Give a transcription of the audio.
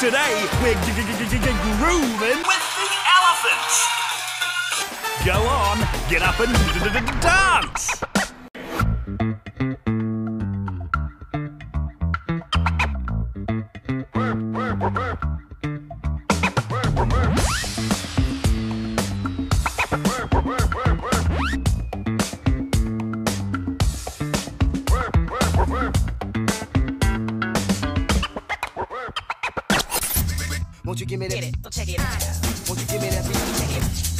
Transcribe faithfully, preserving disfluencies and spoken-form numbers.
Today, we're g- g- g- g- grooving with the elephants. Go on, get up and d- d- d- dance. Won't you give me that? Get it, so check it out. Won't you give me that beat? Check it.